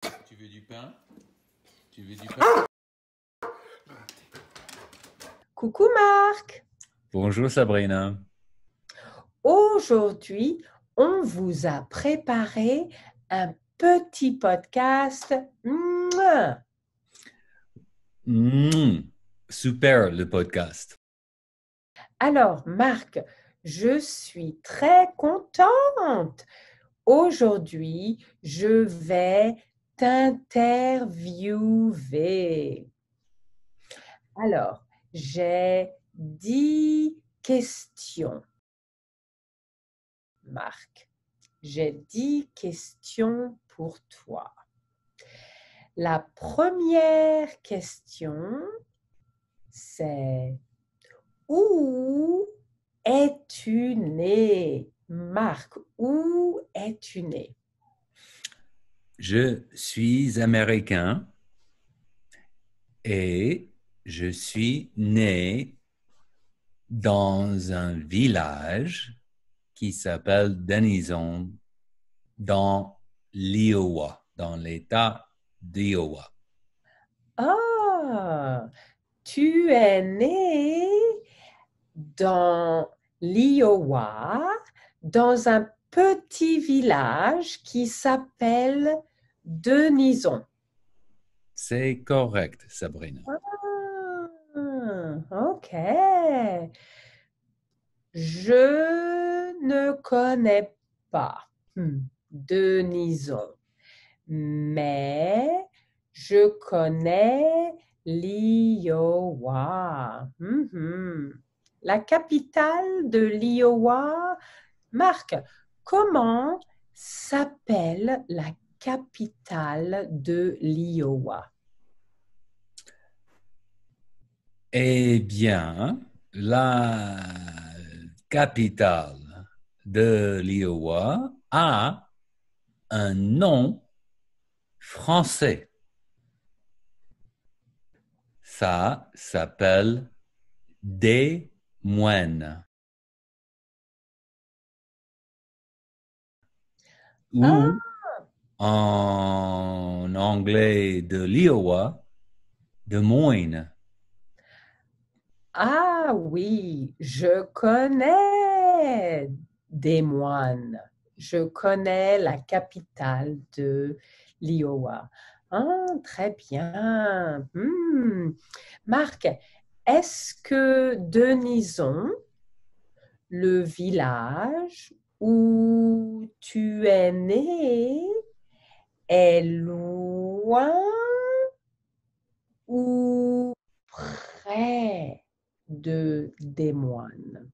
Tu veux du pain? Tu veux du pain? Coucou Marc, Bonjour Sabrina. aujourd'hui on vous a préparé un petit podcast. Mouah. Super le podcast. Alors Marc, je suis très contente. Aujourd'hui, je vais t'interviewer. Alors, j'ai 10 questions, Marc. J'ai 10 questions pour toi. La première question, c'est où es-tu né? Marc, où es-tu né? Je suis américain et je suis né dans un village qui s'appelle Denison dans l'Iowa, dans l'État d'Iowa. Ah, tu es né dans l'Iowa, dans un petit village qui s'appelle Denison. C'est correct, Sabrina. Ok. Je ne connais pas Denison, mais je connais l'Iowa. La capitale de l'Iowa, Marc, comment s'appelle la capitale de l'Iowa? Eh bien, la capitale de l'Iowa a un nom français. Ça s'appelle Des Moines ou Ah, en anglais de l'Iowa, Des Moines. ah oui, je connais Des Moines. Je connais la capitale de l'Iowa. Ah, très bien. Marc, est-ce que Denison, le village où tu es né, est loin ou près de Des Moines?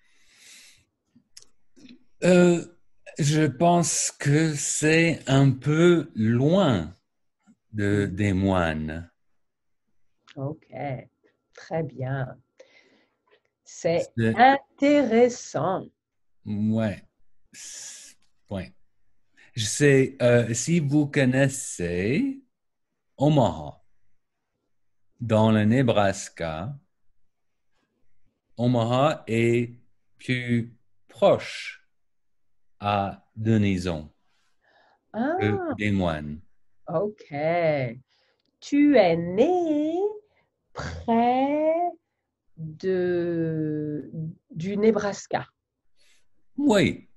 Euh, je pense que c'est un peu loin des Moines. Ok, très bien. C'est C'est- intéressant. Ouais. Ouais. Je sais, si vous connaissez Omaha, dans le Nebraska, Omaha est plus proche à Denison que Ah, des Moines. ok. Tu es né près de, du Nebraska. Oui,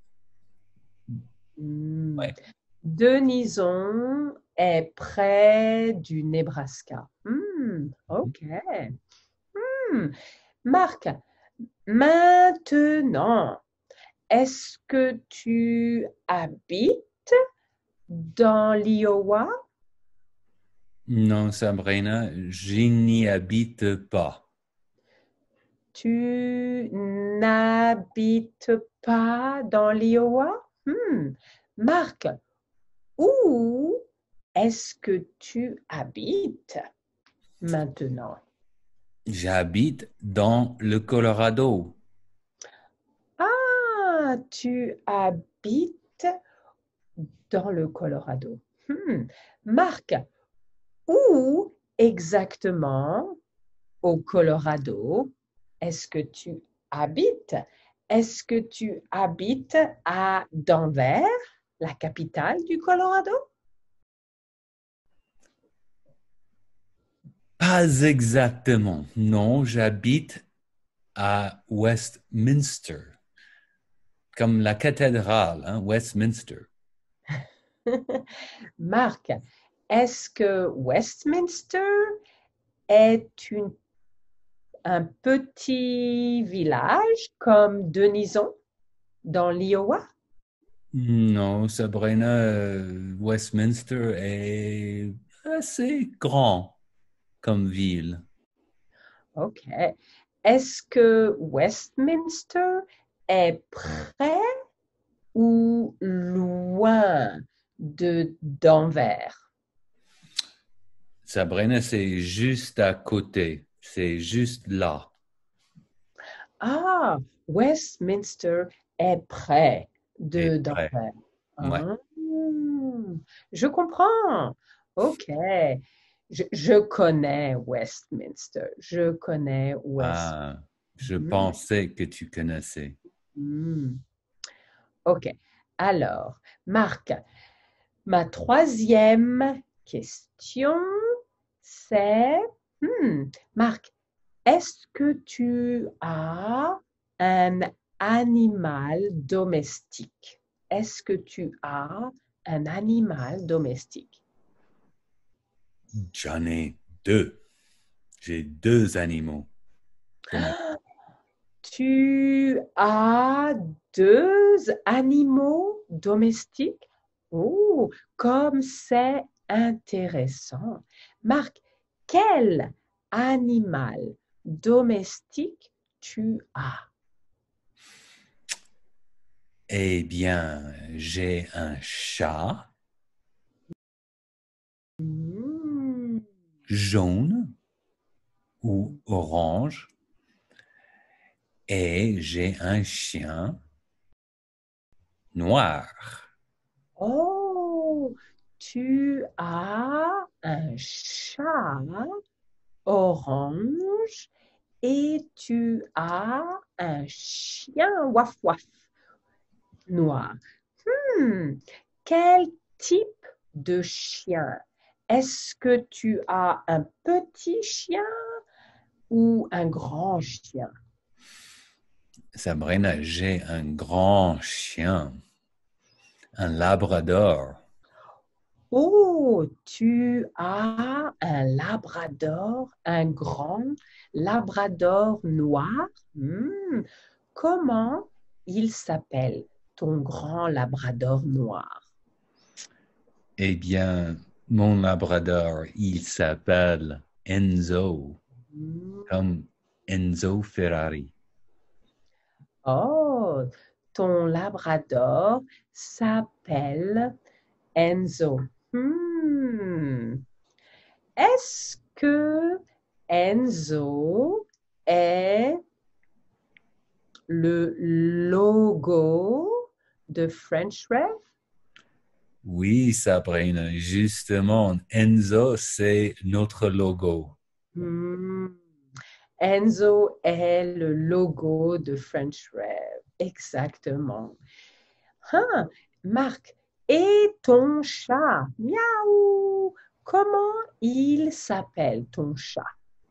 Hmm. oui. Denison est près du Nebraska. Ok. Hmm. Marc, maintenant, est-ce que tu habites dans l'Iowa? Non, Sabrina, je n'y habite pas. Tu n'habites pas dans l'Iowa? Marc, où est-ce que tu habites maintenant? J'habite dans le Colorado. Ah, tu habites dans le Colorado. Marc, où exactement au Colorado est-ce que tu habites? Est-ce que tu habites à Denver, la capitale du Colorado? Pas exactement. Non, j'habite à Westminster, comme la cathédrale, hein, Westminster. Marc, est-ce que Westminster est un petit village comme Denison dans l'Iowa? Non, Sabrina, Westminster est assez grand comme ville. OK. Est-ce que Westminster est près ou loin de Denver? Sabrina, c'est juste à côté. C'est juste là. Ah, Westminster est près Et de près. Denver. Ouais. Ah, je comprends. OK. Je connais Westminster. Je connais West. Ah, je Mhm. pensais que tu connaissais. Mhm. OK. Alors, Marc, ma troisième question, c'est, Marc, est-ce que tu as un animal domestique? Est-ce que tu as un animal domestique? J'en ai deux. J'ai deux animaux. Tu as deux animaux domestiques? Oh, comme c'est intéressant. Marc, quel animal domestique tu as? Eh bien, j'ai un chat Hmm. jaune ou orange et j'ai un chien noir. Oh, tu as un chat orange et tu as un chien waf waf noir. Hmm, quel type de chien? Est-ce que tu as un petit chien ou un grand chien? Sabrina, j'ai un grand chien, un labrador. Oh, tu as un labrador, un grand labrador noir. Hmm, comment il s'appelle, ton grand labrador noir? Eh bien, mon labrador, il s'appelle Enzo, Hmm, comme Enzo Ferrari. oh, ton labrador s'appelle Enzo. Hmm, est-ce que Enzo est le logo de French Ref? Oui, Sabrina, justement, Enzo, c'est notre logo. Hmm. Enzo est le logo de French Ref. Exactement. Hein, Marc, et ton chat? Miaou! Comment il s'appelle, ton chat?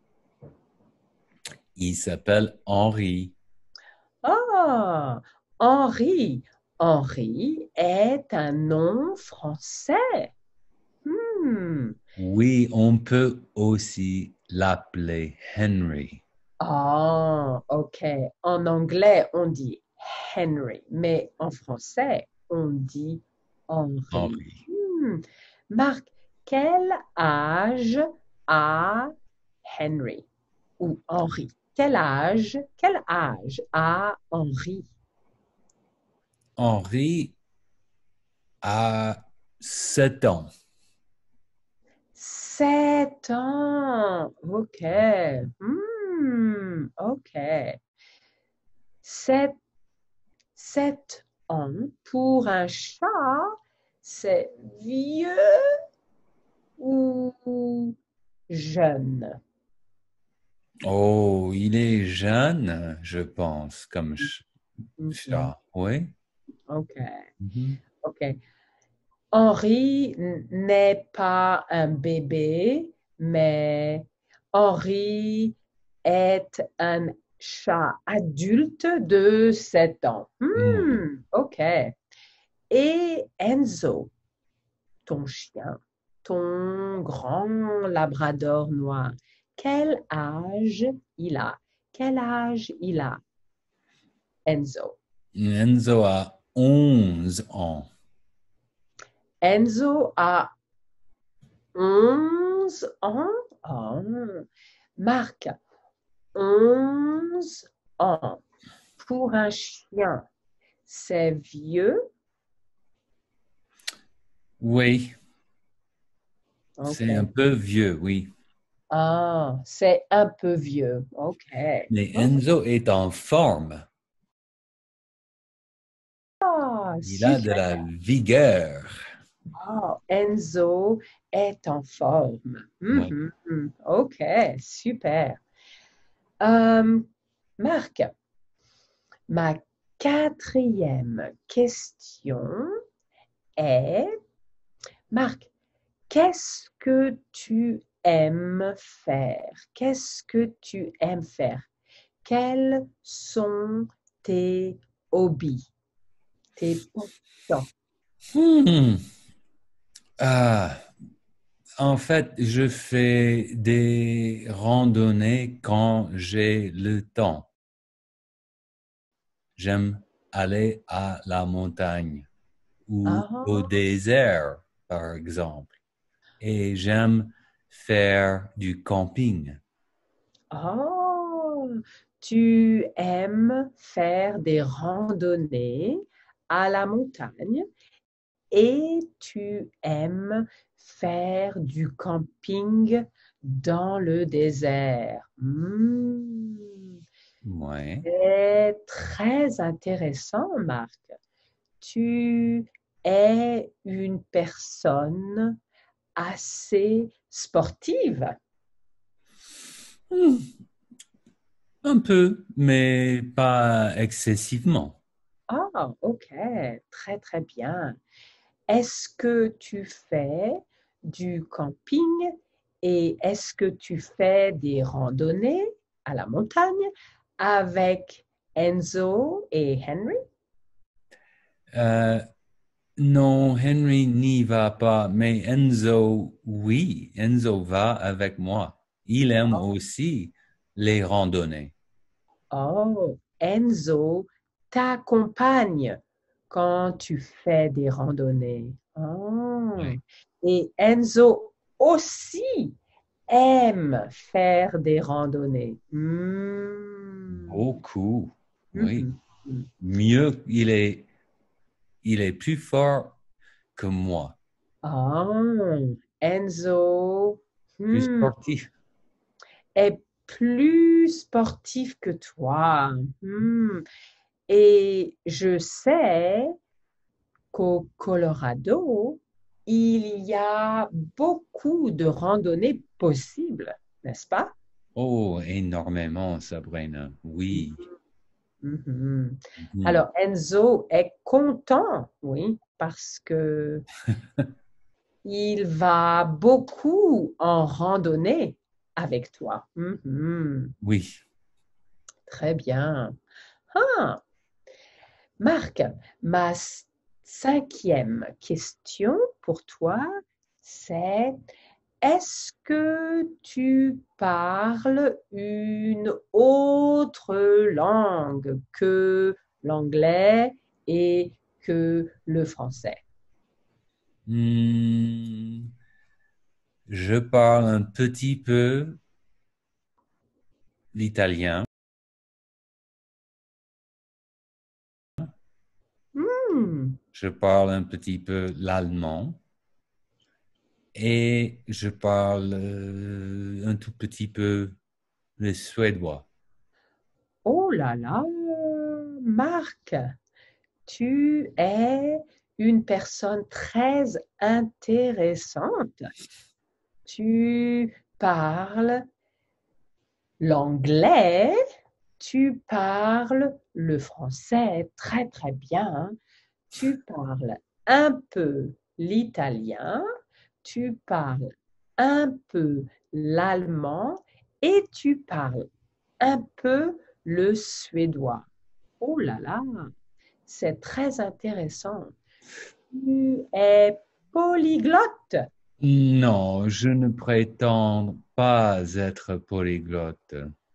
Il s'appelle Henri. Ah, Henri. Henri est un nom français. Hmm. Oui, on peut aussi l'appeler Henry. Ah, ok. En anglais, on dit Henry, mais en français, on dit Henri. Henri. Marc, quel âge a Henry ou Henri? Quel âge a Henri? Henri a 7 ans. 7 ans. Ok. Ok. Sept, 7 ans pour un chat, c'est vieux ou jeune? Oh, il est jeune, je pense, comme Mhm. chat. Oui. Ok. Mhm. Ok. Henri n'est pas un bébé, mais Henri est un chat adulte de 7 ans. Oui. OK. Et Enzo, ton chien, ton grand labrador noir, quel âge il a? Quel âge il a, Enzo? Enzo a 11 ans. Enzo a 11 ans. Oh. Marc, 11 ans. Pour un chien, c'est vieux. Oui, OK. c'est un peu vieux, oui. Ah, c'est un peu vieux. OK. Mais Enzo est en forme. Ah, Il a de super. la vigueur. Ah, Enzo est en forme. Oui. OK, super. Euh, Marc, ma quatrième question est, Marc, qu'est-ce que tu aimes faire? Qu'est-ce que tu aimes faire? Quels sont tes hobbies, tes passions? Hmm. Ah, en fait, je fais des randonnées quand j'ai le temps. J'aime aller à la montagne ou au Ah, désert, par exemple. Et j'aime faire du camping. oh, tu aimes faire des randonnées à la montagne et tu aimes faire du camping dans le désert. Ouais. C'est très intéressant, Marc. Tu es une personne assez sportive. Hmm. Un peu, mais pas excessivement. Ah, ok, très très bien. Est-ce que tu fais du camping et est-ce que tu fais des randonnées à la montagne avec Enzo et Henry? Euh, non, Henry n'y va pas, mais Enzo, oui, Enzo va avec moi. Il aime aussi les randonnées. Oh, Enzo t'accompagne quand tu fais des randonnées. Oh. Oui. Et Enzo aussi aime faire des randonnées. Beaucoup, oui. Mhm. Mieux, il est plus fort que moi, Oh, Enzo plus hmm, sportif. est plus sportif que toi. Hmm. Et je sais qu'au Colorado, il y a beaucoup de randonnées possibles, n'est-ce pas? Oh, énormément, Sabrina. Oui. Mhm. Mhm. Alors, Enzo est content, oui, parce que il va beaucoup en randonnée avec toi. Oui. Très bien. Ah, Marc, ma cinquième question pour toi, c'est est-ce que tu parles une autre langue que l'anglais et que le français? Hmm, je parle un petit peu l'italien. Hmm. Je parle un petit peu l'allemand et je parle un tout petit peu le suédois. Oh là là, Marc, tu es une personne très intéressante. Tu parles l'anglais, tu parles le français très très bien, tu parles un peu l'italien, tu parles un peu l'allemand et tu parles un peu le suédois. Oh là là, c'est très intéressant. Tu es polyglotte. Non, je ne prétends pas être polyglotte,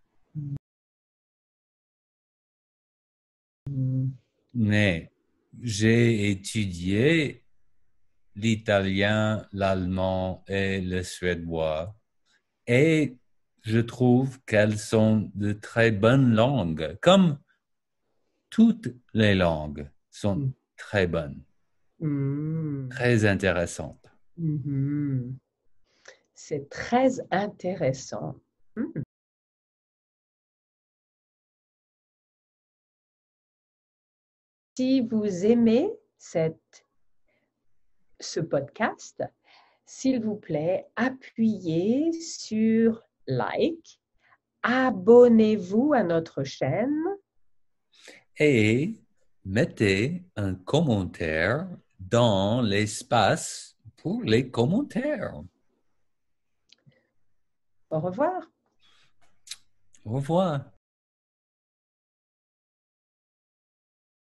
mais j'ai étudié l'italien, l'allemand et le suédois et je trouve qu'elles sont de très bonnes langues, comme toutes les langues sont très bonnes, Mm. très intéressantes. Mhm. C'est très intéressant. Si vous aimez ce podcast, s'il vous plaît, appuyez sur like, abonnez-vous à notre chaîne. Et mettez un commentaire dans l'espace pour les commentaires. Au revoir. Au revoir.